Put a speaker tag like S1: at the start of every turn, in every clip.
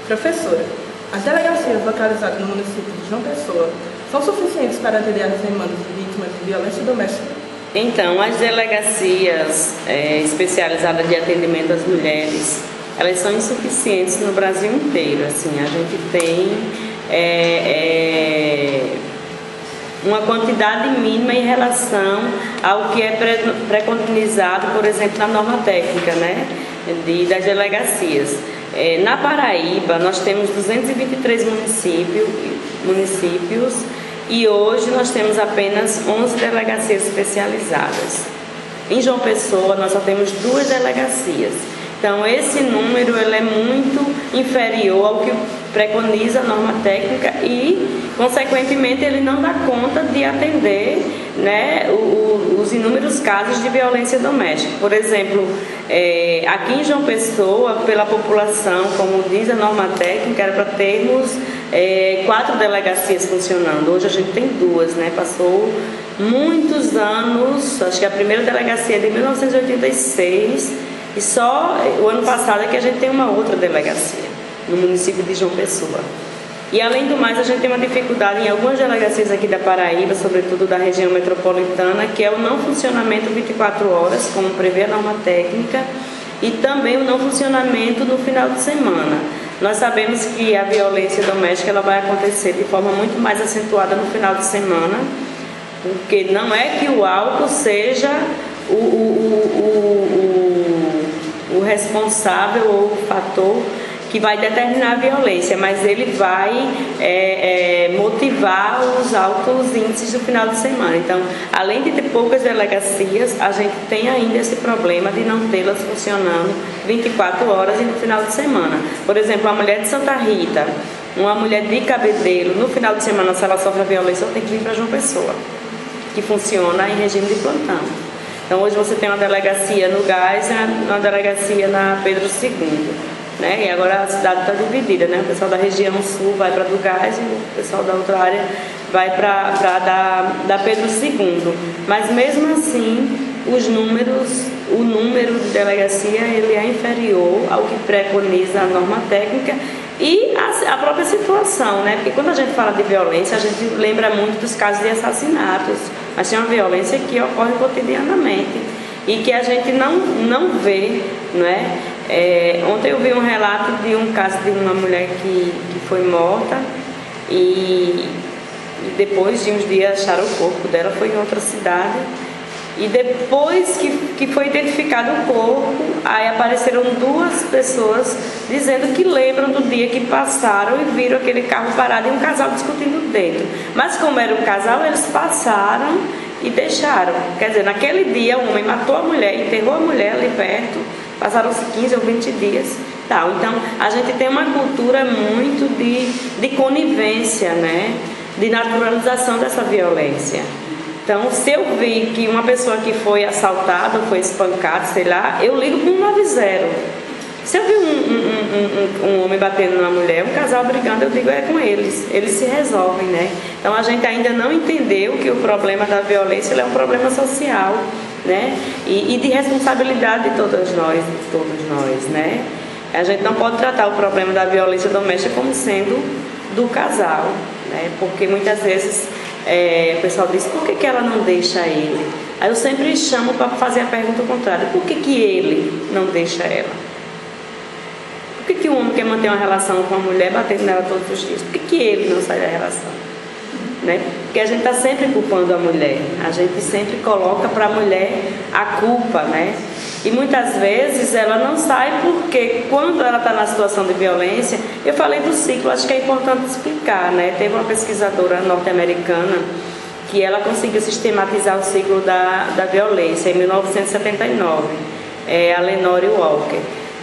S1: Professora, as delegacias localizadas no município de João Pessoa são suficientes para atender as demandas de vítimas de violência doméstica?
S2: Então, as delegacias especializadas de atendimento às mulheres, elas são insuficientes no Brasil inteiro. Assim, a gente tem uma quantidade mínima em relação ao que é preconizado, por exemplo, na norma técnica, né, das delegacias. Na Paraíba, nós temos 223 municípios e hoje nós temos apenas 11 delegacias especializadas. Em João Pessoa, nós só temos 2 delegacias. Então, esse número ele é muito inferior ao que preconiza a norma técnica e, consequentemente, ele não dá conta de atender, né, os inúmeros casos de violência doméstica. Por exemplo, aqui em João Pessoa, pela população, como diz a norma técnica, era para termos 4 delegacias funcionando. Hoje a gente tem 2, né? Passou muitos anos, acho que a primeira delegacia é de 1986 e só o ano passado é que a gente tem uma outra delegacia no município de João Pessoa. E além do mais, a gente tem uma dificuldade em algumas delegacias aqui da Paraíba, sobretudo da região metropolitana, que é o não funcionamento 24 horas, como prevê a norma técnica, e também o não funcionamento no final de semana. Nós sabemos que a violência doméstica ela vai acontecer de forma muito mais acentuada no final de semana, porque não é que o álcool seja o responsável ou o fator que vai determinar a violência, mas ele vai motivar os altos índices do final de semana. Então, além de ter poucas delegacias, a gente tem ainda esse problema de não tê-las funcionando 24 horas e no final de semana. Por exemplo, a mulher de Santa Rita, uma mulher de Cabedelo, no final de semana, se ela sofre a violência, ela tem que vir para João Pessoa, que funciona em regime de plantão. Então, hoje você tem uma delegacia no Gás e uma delegacia na Pedro II. Né? E agora a cidade está dividida, né? O pessoal da região sul vai para do Gás e o pessoal da outra área vai para da Pedro II. Mas mesmo assim, o número de delegacia ele é inferior ao que preconiza a norma técnica e a própria situação, né? Porque quando a gente fala de violência, a gente lembra muito dos casos de assassinatos, mas tem uma violência que ocorre cotidianamente e que a gente não vê, não é? Ontem eu vi um relato de um caso de uma mulher que foi morta e depois de uns dias acharam o corpo dela, foi em outra cidade. E depois que foi identificado o corpo, aí apareceram 2 pessoas dizendo que lembram do dia que passaram e viram aquele carro parado e um casal discutindo dentro. Mas como era um casal, eles passaram e deixaram. Quer dizer, naquele dia o homem matou a mulher, enterrou a mulher ali perto, passaram-se 15 ou 20 dias. Então, a gente tem uma cultura muito de conivência, né? De naturalização dessa violência. Então, se eu vi que uma pessoa que foi assaltada, foi espancada, sei lá, eu ligo para o 190. Se eu vi um homem batendo numa mulher, um casal brigando, eu digo, é com eles se resolvem, né? Então, a gente ainda não entendeu que o problema da violência é um problema social, né? E de responsabilidade de todos nós, né? A gente não pode tratar o problema da violência doméstica como sendo do casal, né? Porque muitas vezes o pessoal diz, por que ela não deixa ele? Aí eu sempre chamo para fazer a pergunta contrária, por que ele não deixa ela? Por que o homem quer manter uma relação com a mulher batendo nela todos os dias? Por que ele não sai da relação? Né? Porque a gente está sempre culpando a mulher, a gente sempre coloca para a mulher a culpa, né? E muitas vezes ela não sai porque quando ela está na situação de violência, eu falei do ciclo, acho que é importante explicar, né? Teve uma pesquisadora norte-americana que ela conseguiu sistematizar o ciclo da violência em 1979, a Lenore Walker.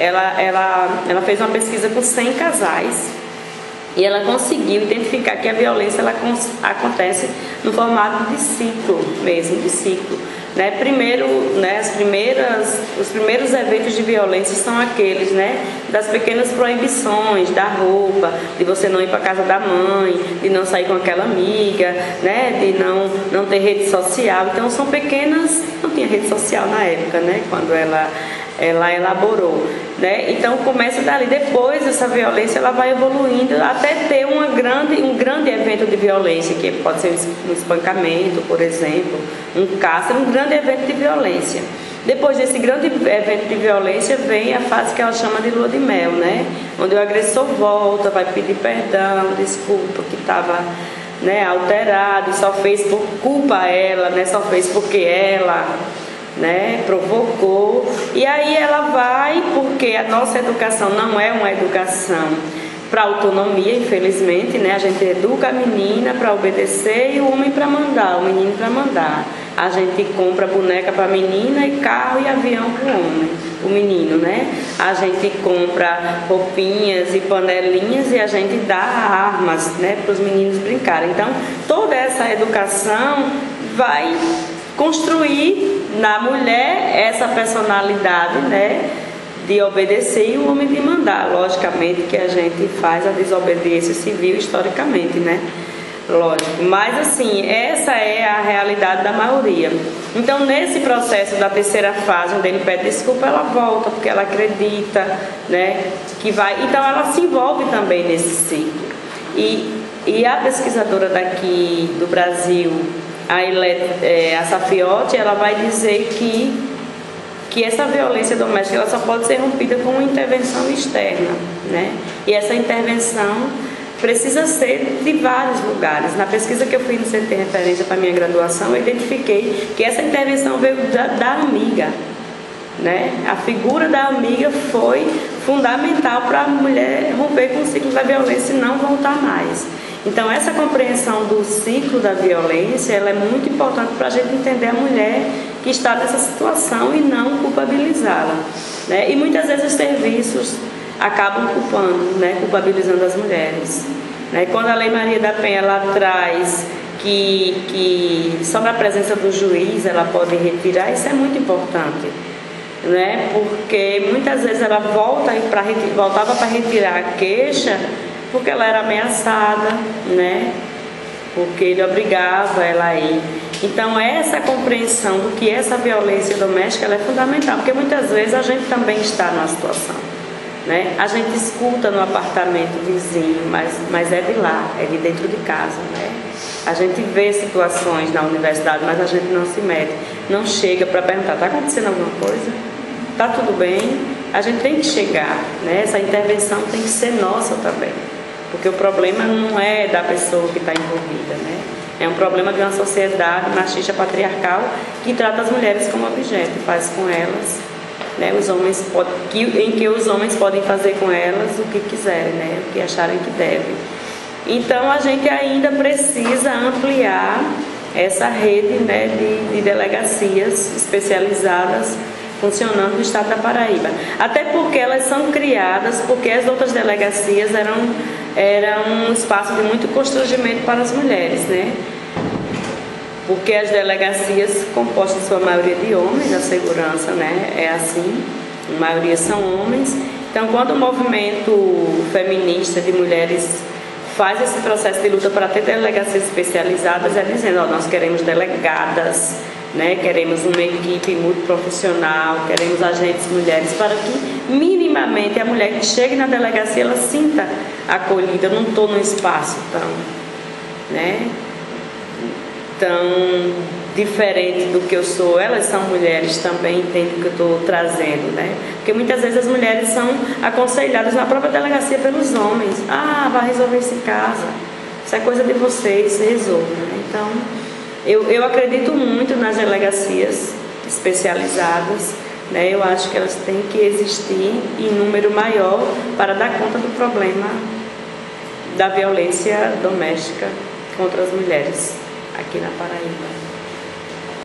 S2: Ela fez uma pesquisa com 100 casais e ela conseguiu identificar que a violência ela acontece no formato de ciclo mesmo, de ciclo. Né? Primeiro, né, os primeiros eventos de violência são aqueles, né, das pequenas proibições, da roupa, de você não ir para casa da mãe, de não sair com aquela amiga, né, de não ter rede social. Então são pequenas, não tinha rede social na época, né, quando ela ela elaborou, né? Então começa dali. Depois essa violência ela vai evoluindo até ter um grande evento de violência, que pode ser um espancamento, por exemplo, um cárcere, um grande evento de violência. Depois desse grande evento de violência vem a fase que ela chama de lua de mel, né? Onde o agressor volta, vai pedir perdão, desculpa que estava, né, alterado e só fez por culpa ela, né? Só fez porque ela, né, provocou. E aí ela vai, porque a nossa educação não é uma educação para autonomia, infelizmente, né? A gente educa a menina para obedecer e o homem para mandar, o menino para mandar. A gente compra boneca para a menina e carro e avião para o homem, o menino, né? A gente compra roupinhas e panelinhas e a gente dá armas, né, para os meninos brincarem. Então, toda essa educação vai construir na mulher essa personalidade, né, de obedecer e o homem de mandar. Logicamente que a gente faz a desobediência civil historicamente, né? Lógico, mas assim, essa é a realidade da maioria. Então, nesse processo da terceira fase, onde ele pede desculpa, ela volta, porque ela acredita, né, que vai. Então, ela se envolve também nesse ciclo. E a pesquisadora daqui do Brasil, a Safiotti, ela vai dizer que essa violência doméstica ela só pode ser rompida com uma intervenção externa, né? E essa intervenção precisa ser de vários lugares. Na pesquisa que eu fiz no Centro de Referência para a minha graduação, eu identifiquei que essa intervenção veio da amiga, né? A figura da amiga foi fundamental para a mulher romper com o ciclo da violência e não voltar mais. Então, essa compreensão do ciclo da violência ela é muito importante para a gente entender a mulher que está nessa situação e não culpabilizá-la, né? E muitas vezes os serviços acabam culpando, né, culpabilizando as mulheres, né? Quando a Lei Maria da Penha ela traz que só na presença do juiz ela pode retirar, isso é muito importante, né? Porque muitas vezes ela voltava para retirar a queixa porque ela era ameaçada, né? Porque ele obrigava ela a ir. Então, essa compreensão do que essa violência doméstica ela é fundamental, porque muitas vezes a gente também está numa situação, né? A gente escuta no apartamento vizinho, mas é de lá, é de dentro de casa, né? A gente vê situações na universidade, mas a gente não se mete, não chega para perguntar, está acontecendo alguma coisa? Está tudo bem? A gente tem que chegar, né? Essa intervenção tem que ser nossa também, porque o problema não é da pessoa que está envolvida, né? É um problema de uma sociedade machista patriarcal que trata as mulheres como objeto, faz com elas, né, em que os homens podem fazer com elas o que quiserem, né, o que acharem que devem. Então a gente ainda precisa ampliar essa rede, né, de delegacias especializadas funcionando no estado da Paraíba. Até porque elas são criadas, porque as outras delegacias eram um espaço de muito constrangimento para as mulheres, né? Porque as delegacias, compostas em sua maioria de homens, a segurança, né, é assim, a maioria são homens. Então, quando o movimento feminista de mulheres faz esse processo de luta para ter delegacias especializadas, é dizendo, ó, nós queremos delegadas, né, queremos uma equipe multiprofissional, queremos agentes mulheres para que minimamente a mulher que chegue na delegacia ela sinta acolhida. Eu não estou num espaço tão diferente do que eu sou. Elas são mulheres também, entendem o que eu estou trazendo, né? Porque muitas vezes as mulheres são aconselhadas na própria delegacia pelos homens. Ah, vai resolver isso em casa, isso é coisa de vocês, se resolve, né? Então eu acredito muito nas delegacias especializadas, né? Eu acho que elas têm que existir em número maior para dar conta do problema da violência doméstica contra as mulheres aqui na Paraíba.